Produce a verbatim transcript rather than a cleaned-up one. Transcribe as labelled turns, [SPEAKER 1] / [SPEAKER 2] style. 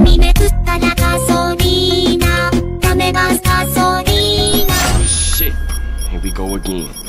[SPEAKER 1] にめくったらガソリーナ、ダメガスガソリーナ。
[SPEAKER 2] Shit, here we go again.